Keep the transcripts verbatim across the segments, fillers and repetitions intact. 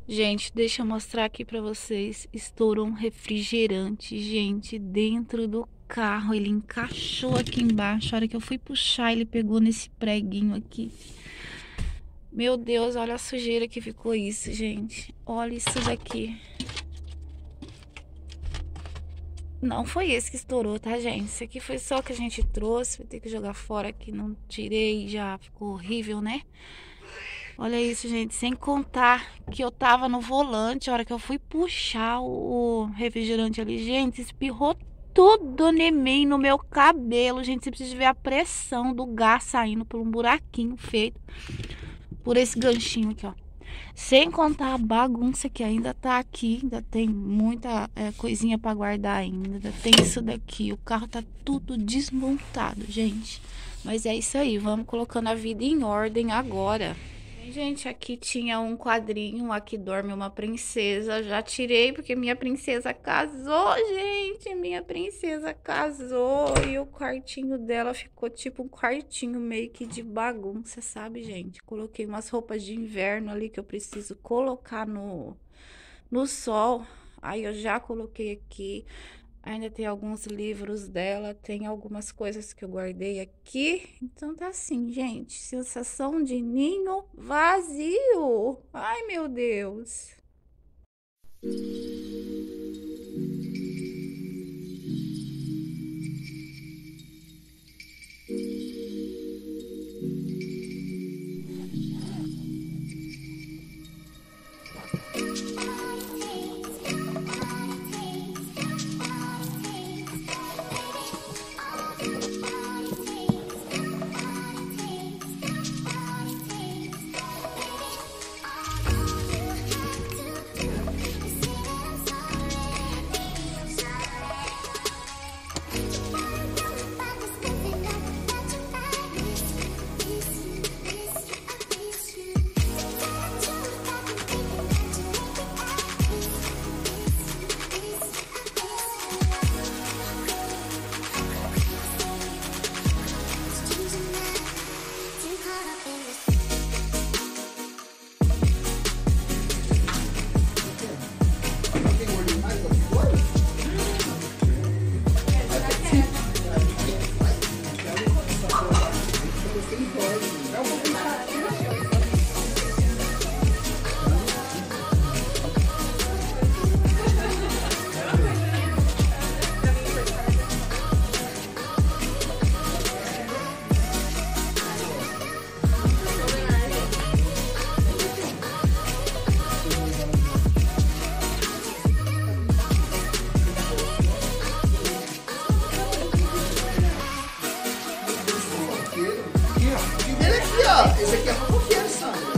Gente, deixa eu mostrar aqui pra vocês. Estourou um refrigerante, gente, dentro do carro. Ele encaixou aqui embaixo. A hora que eu fui puxar, ele pegou nesse preguinho aqui. Meu Deus, olha a sujeira que ficou isso, gente. Olha isso daqui. Não foi esse que estourou, tá, gente? Esse aqui foi só que a gente trouxe. Vou ter que jogar fora aqui. Não tirei, já ficou horrível, né? Olha isso, gente. Sem contar que eu tava no volante. A hora que eu fui puxar o refrigerante ali, gente, espirrou tudo em mim, no meu cabelo. Gente, você precisa ver a pressão do gás saindo por um buraquinho feito por esse ganchinho aqui, ó. Sem contar a bagunça que ainda tá aqui. Ainda tem muita é, coisinha pra guardar ainda. Ainda tem isso daqui. O carro tá tudo desmontado, gente. Mas é isso aí. Vamos colocando a vida em ordem agora. Gente, aqui tinha um quadrinho, Aqui Dorme uma Princesa. Já tirei porque minha princesa casou, gente. Minha princesa casou e o quartinho dela ficou tipo um quartinho meio que de bagunça, sabe, gente? Coloquei umas roupas de inverno ali que eu preciso colocar no, no sol. Aí eu já coloquei aqui. Ainda tem alguns livros dela, tem algumas coisas que eu guardei aqui. Então tá assim, gente. Sensação de ninho vazio. Ai, meu Deus. Esse aqui é fofoqueiro, Sandra.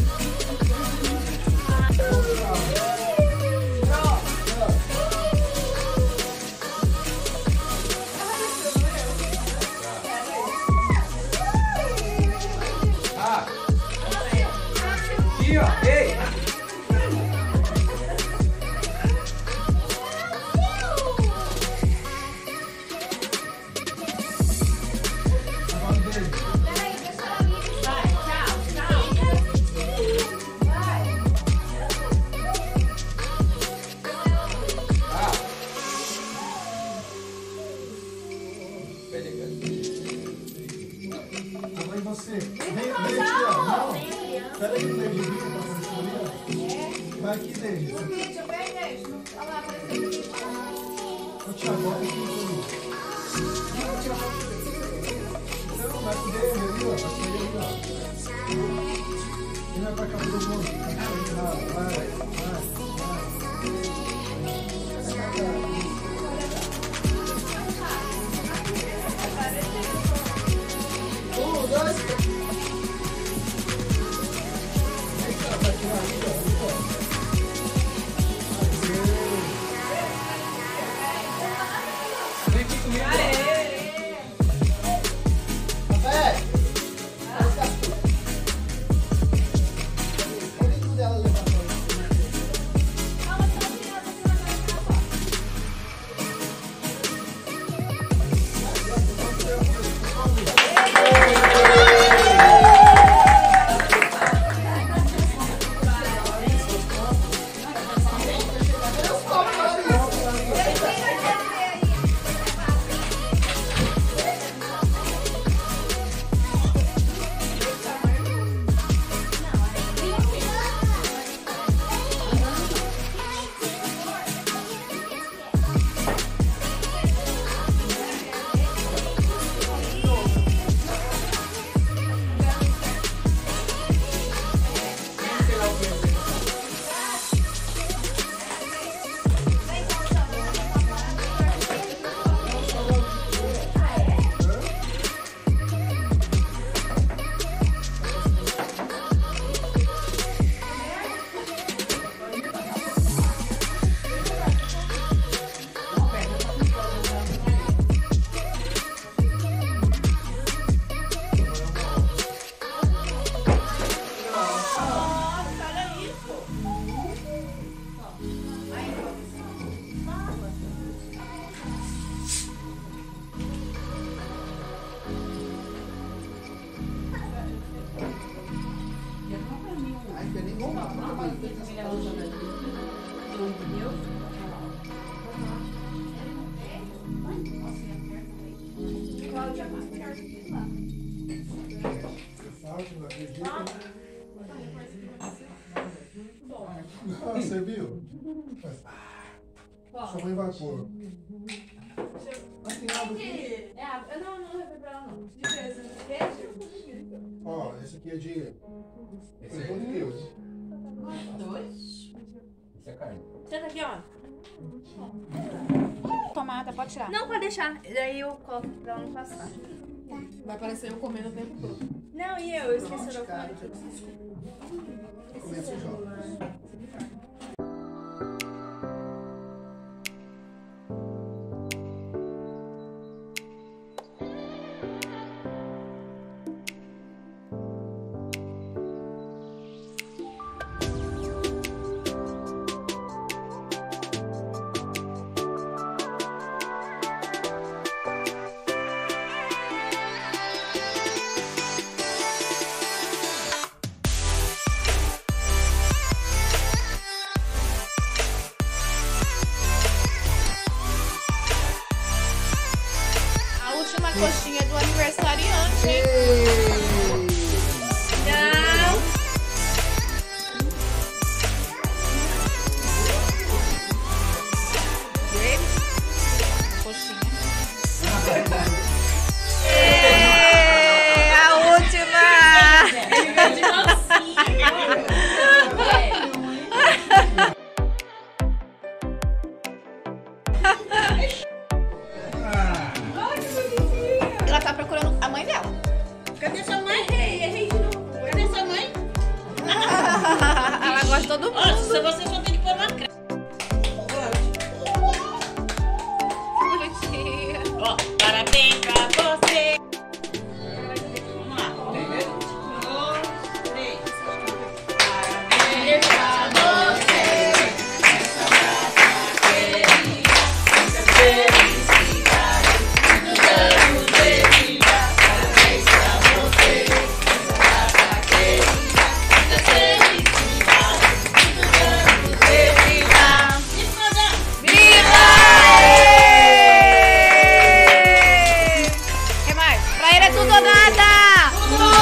Ah, aqui, ó, ei. Você. Vem, vem aqui, ó. Não. Pera aí, Deide, vem pra aparecer ali, ó. Vai aqui, Deide. Deixa eu ver, Deide. Olha lá, apareceu aqui. Ô, Thiago, bota aqui comigo. Não, vai com ele ali, ó. Vai com ele ali, ó. Ele vai pra cá, todo mundo. Vai, vai, vai. Um, dois, três. Vem aqui comigo. Rafael! Olha tudo dela levantou. Ah, você viu? Sua mãe vai pôr. É, não, não levei pra ela não. De queijo. Ó, esse aqui é de... Esse é de Deus. Dois? Isso é carne. Senta aqui, ó. Tomada, pode tirar. Não, pode deixar. Daí eu coloco pra ela não passar. Vai parecer eu comendo o tempo todo. Não, e eu? Eu esqueci o Cara, documento. Começa os jogos. A coxinha do aniversariante, hein? Não. Coxinha. É, a última. Ele veio de mansinho. Ela tá procurando a mãe dela. Cadê sua mãe? Errei, errei de novo. Cadê sua mãe? Ela gosta de todo mundo. Nossa, você só tem que pôr na cara. Bonitinha. Ó, parabéns pra você. Vamos lá. Tem medo? Um, três. Parabéns pra você. Essa data querida. Muita felicidade. Muitos anos de vida. Parabéns pra você. Essa data querida. Muita felicidade. Muitos anos de vida. Viva! O que mais? Pra ele é tudo ou nada!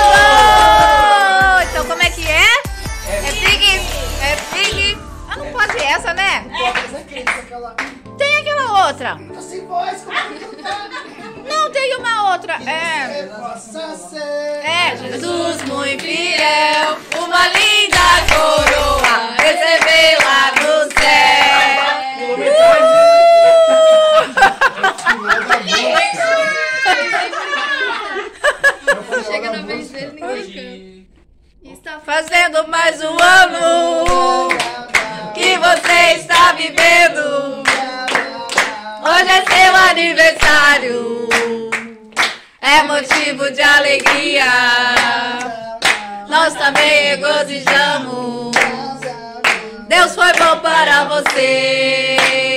Tudo! Então como é que é? É pig? É pig? Ah, não pode essa, né? Mas é que isso, aquela... Tem aquela outra. Tá sem voz, como é que tá? Não, tem uma outra. É. Que possa ser. É, Jesus muito fiel, uma linda coroa, recebeu lá no céu. Chega na vez dele, ninguém canta. E está Fazendo mais um ano que você está vivendo. Hoje é seu aniversário, é motivo de alegria. Nós também regozijamos. Deus foi bom para você.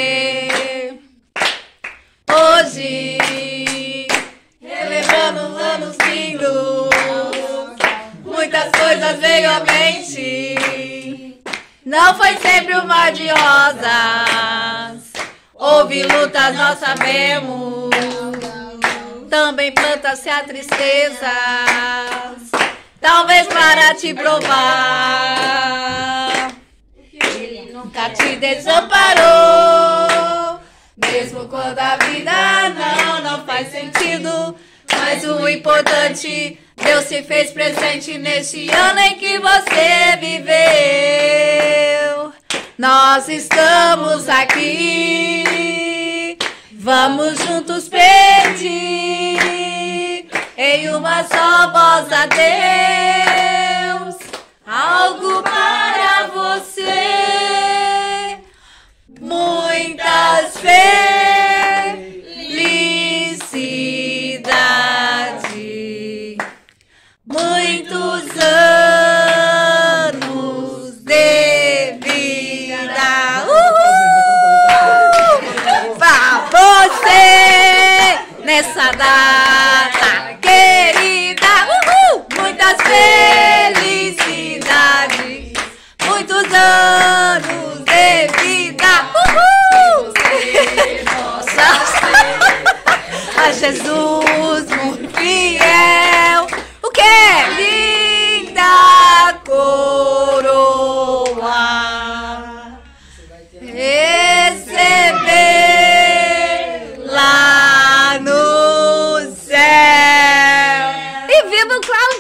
Hoje, relembrando os anos lindos, muitas coisas veio à mente. Não foi sempre um mar de rosas. Houve lutas, nós sabemos. Também planta-se a tristeza, talvez para te provar. Ele nunca te desamparou, mesmo quando a vida não, não faz sentido. Mas o importante, Deus se fez presente neste ano em que você viveu. Nós estamos aqui, vamos juntos pedir em uma só voz a Deus algo para você. Muitas felicidades, muitos anos de vida. Uhul! Pra você nessa data querida. Uhul! Muitas felicidades, muitos anos de vida. Uhul! A Jesus muito fiel.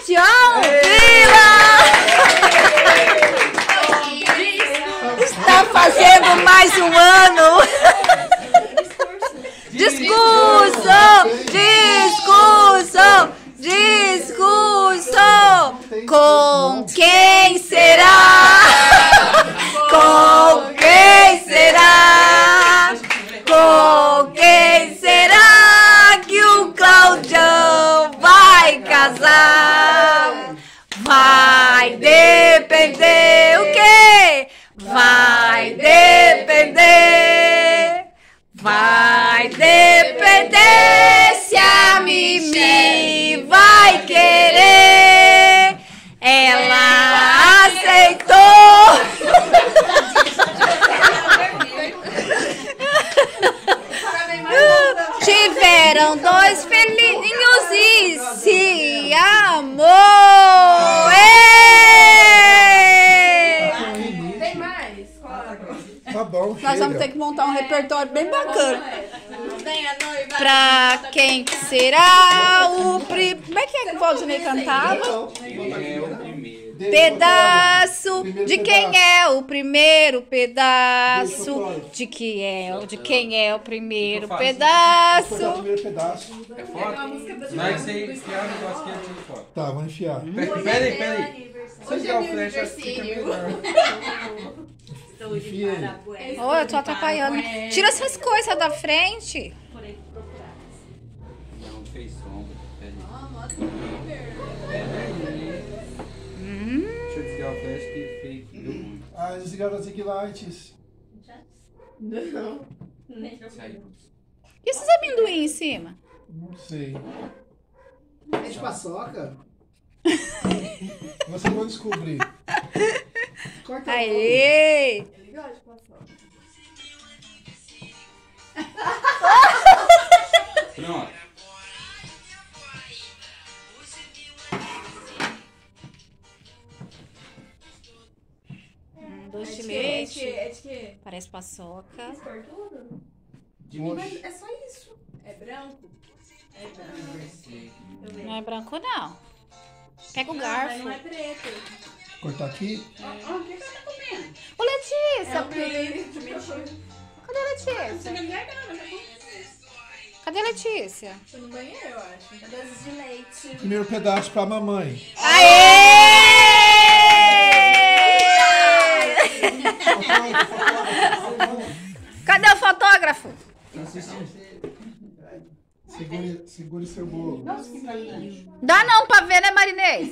John Pila! Está fazendo mais um ano! Discurso! Discurso! Discurso! Com quem será? Com quem será? Com quem será que o Claudião vai casar? Vai depender o quê? Vai depender. Vai depender se a Mimi vai querer. Ela aceitou. Tiveram dois filhinhos e se amou. Tem mais? Tá bom, Nós vamos ter que montar um repertório bem bacana. Pra quem que será o pri... Como é que é que o Valdinei cantava? Pedaço de quem é o primeiro pedaço, de que é, de quem é o primeiro Cortar o pedaço. primeiro pedaço. É foto? Não é que você enfiar o negócio que é de foto. Tá, vou enfiar. Pera aí, pera aí. Se ligar o flash, acho que fica melhor. Enfiei. Ô, eu tô atrapalhando. Tira essas coisas da frente. Não, fez sombra. Pera aí. Deixa eu desligar o flash que fez. Deu ruim. Ah, desligaram as ring lights. Saiu. E esses amendoim em cima? Não sei. É de paçoca? Vocês vão descobrir. Corta Aê! Ele gosta de paçoca. Pronto. Hum, doce de É leite. de é de quê? Parece paçoca. Cor tudo? Oxe. É só isso. É branco? É branco. Não é branco, não. Pega o Não, garfo. mas não é preto. Cortar aqui. Ó, o que você tá comendo? Ô, Letícia! É o pirulito de mentira. Cadê a Você Letícia? não vai não, mas tá bom. Cadê a Letícia? Tô no banheiro, eu acho. Doce de leite. Primeiro pedaço pra mamãe. Aê! Cadê o fotógrafo? Segure, segure seu bolo. Dá não pra ver, né, Marinês?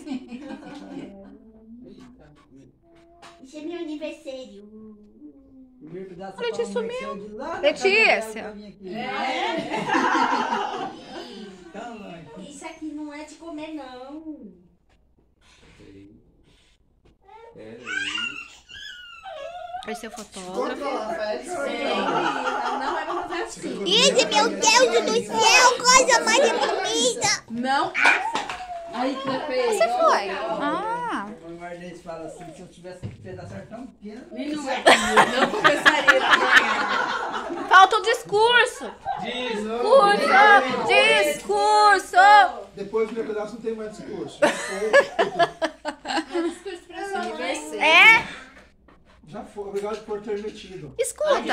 Isso é meu aniversário. A Letícia sumiu. Letícia. Isso aqui não é de comer, não. Pera aí. Esse é o fotógrafo. Corta lá, faz. Não é pra fazer assim. Ih, meu Deus do céu, coisa mais bonita. Não. Aí que é feio. Você foi? Ah. O Marlene fala assim, se eu tivesse um pedaço tão pequeno... Não é. Não começaria a ganhar. Falta o discurso. Discurso. Discurso. Depois do primeiro pedaço não tem mais discurso. Discurso pra sua aniversário. É? Já foi. Obrigado por ter metido. Escuta.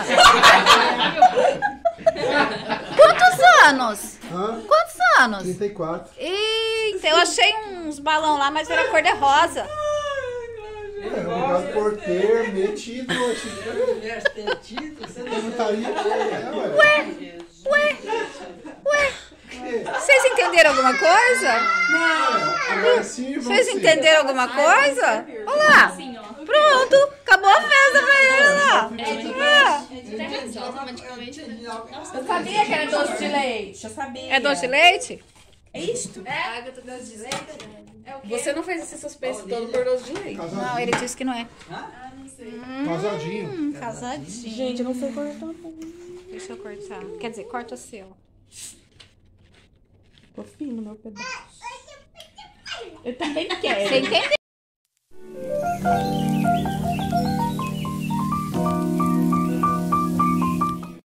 Quantos anos? Hã? Quantos anos? trinta e quatro. Eita, eu achei uns balão lá, mas era cor de rosa. É, obrigado por ter metido. Se eu tivesse ter tido, você não Não estaria aqui, né, ué? Ué, ué. Vocês entenderam alguma coisa? Agora sim, vamos Vocês sim. entenderam alguma coisa? Olha lá. Pronto, acabou a festa pra ele lá. Eu sabia que era doce de leite. Eu sabia. É doce de leite? É isto? É. Água do doce de leite? É o quê? Você não fez esse suspense todo por doce de leite. Casadinho. Não, ele disse que não é. Ah, não sei. Casadinho. Hum, casadinho. Gente, eu não sei cortar. Deixa eu cortar. Quer dizer, corta o seu. Tô fino meu pedaço. Eu também quero. Você entendeu?